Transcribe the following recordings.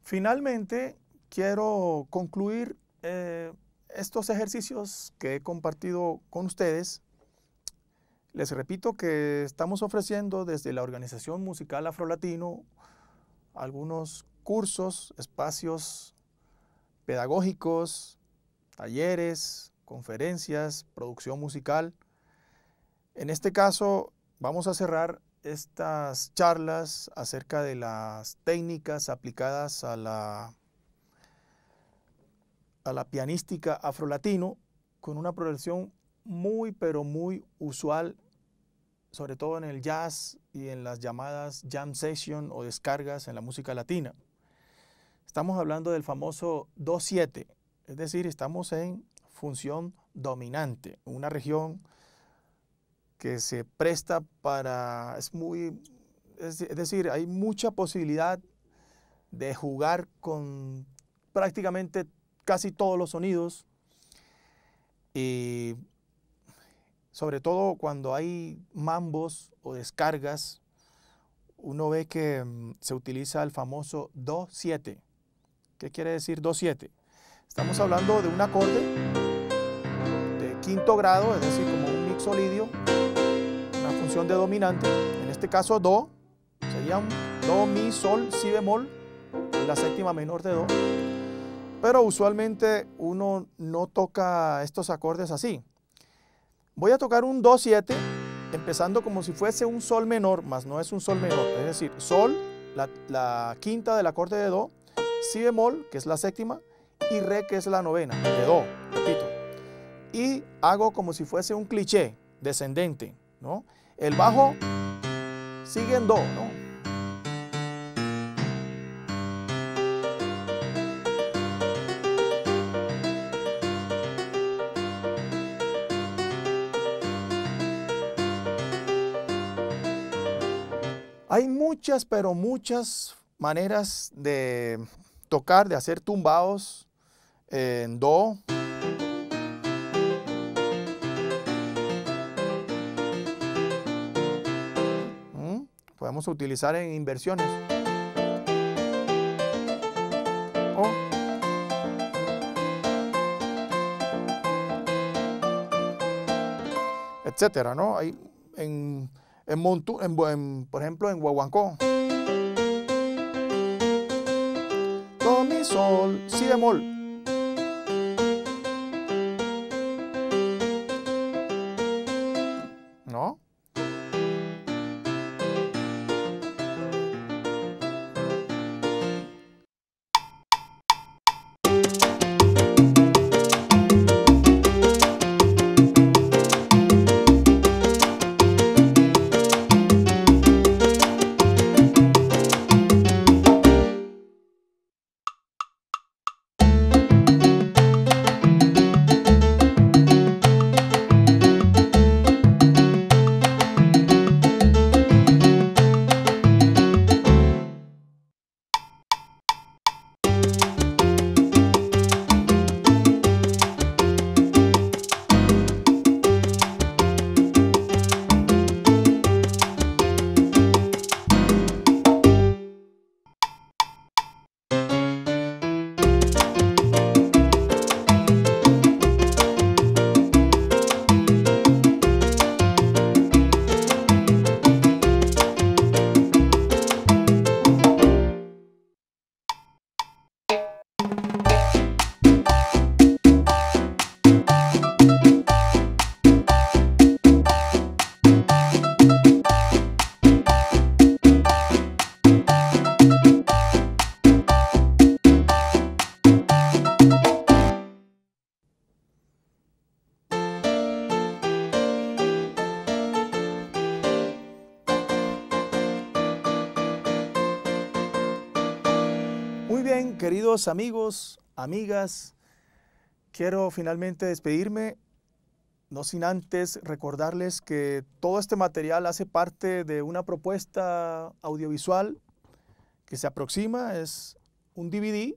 Finalmente, quiero concluir estos ejercicios que he compartido con ustedes. Les repito que estamos ofreciendo desde la Organización Musical Afrolatino algunos cursos, espacios pedagógicos, talleres, conferencias, producción musical. En este caso, vamos a cerrar estas charlas acerca de las técnicas aplicadas a la pianística afrolatino con una progresión muy, pero muy usual, sobre todo en el jazz y en las llamadas jam session o descargas en la música latina. Estamos hablando del famoso do-7, es decir, estamos en función dominante, una región que se presta para, es decir, hay mucha posibilidad de jugar con prácticamente casi todos los sonidos, y sobre todo cuando hay mambos o descargas, uno ve que se utiliza el famoso do-7. ¿Qué quiere decir do-7? Estamos hablando de un acorde de quinto grado, es decir, como un mixolidio, una función de dominante. En este caso, do sería un do, mi, sol, si bemol, la séptima menor de do. Pero usualmente uno no toca estos acordes así. Voy a tocar un do-7, empezando como si fuese un sol menor, mas no es un sol menor. Es decir, sol, la quinta del acorde de do, si bemol, que es la séptima, y re, que es la novena, de do, repito. Y hago como si fuese un cliché descendente, ¿no? El bajo sigue en do, ¿no? Hay muchas, pero muchas maneras de tocar, de hacer tumbados en do. Podemos utilizar en inversiones. O etcétera, ¿no? Hay por ejemplo, en guaguancó. Do, mi, sol, si bemol. ¿No? Muy bien, queridos amigos, amigas, quiero finalmente despedirme, no sin antes recordarles que todo este material hace parte de una propuesta audiovisual que se aproxima, es un DVD,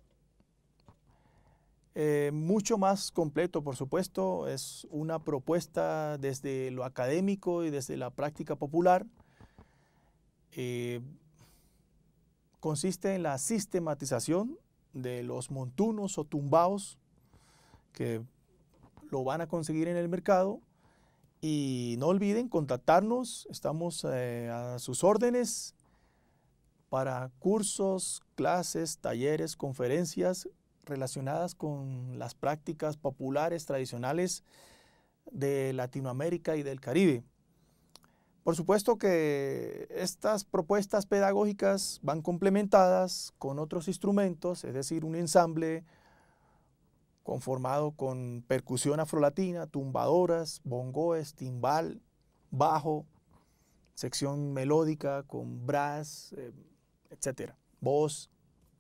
mucho más completo, por supuesto, es una propuesta desde lo académico y desde la práctica popular, consiste en la sistematización de los montunos o tumbaos que lo van a conseguir en el mercado. Y no olviden contactarnos, estamos a sus órdenes para cursos, clases, talleres, conferencias relacionadas con las prácticas populares tradicionales de Latinoamérica y del Caribe. Por supuesto que estas propuestas pedagógicas van complementadas con otros instrumentos, es decir, un ensamble conformado con percusión afrolatina, tumbadoras, bongoes, timbal, bajo, sección melódica con brass, etc. Voz.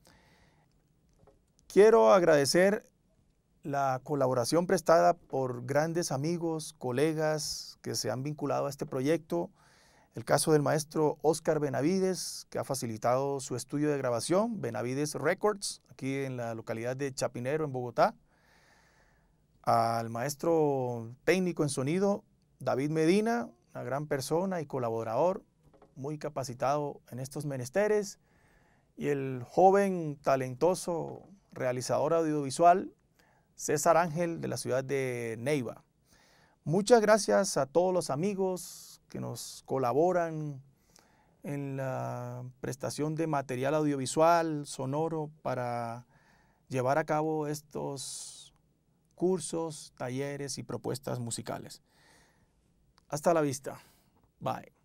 Quiero agradecer la colaboración prestada por grandes amigos, colegas que se han vinculado a este proyecto. El caso del maestro Oscar Benavides, que ha facilitado su estudio de grabación, Benavides Records, aquí en la localidad de Chapinero, en Bogotá. Al maestro técnico en sonido, David Medina, una gran persona y colaborador, muy capacitado en estos menesteres. Y el joven, talentoso realizador audiovisual, César Ángel, de la ciudad de Neiva. Muchas gracias a todos los amigos que nos colaboran en la prestación de material audiovisual, sonoro, para llevar a cabo estos cursos, talleres y propuestas musicales. Hasta la vista. Bye.